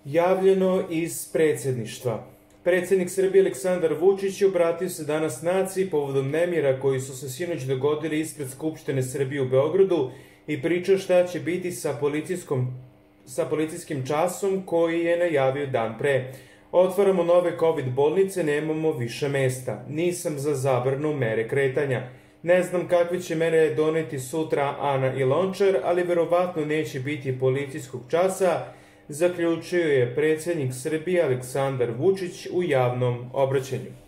Javljeno iz predsjedništva. Predsjednik Srbije Aleksandar Vučić obratio se danas naciji povodom nemira koji su se sinoć dogodili ispred Skupštine Srbije u Beogradu i pričao šta će biti sa policijskim časom koji je najavio dan pre. Otvaramo nove COVID bolnice, nemamo više mesta. Nisam za zabranu mere kretanja. Ne znam kakve će mere doneti sutra Ana i Lončar, ali verovatno neće biti policijskog časa, zaključio je predsjednik Srbije Aleksandar Vučić u javnom obraćanju.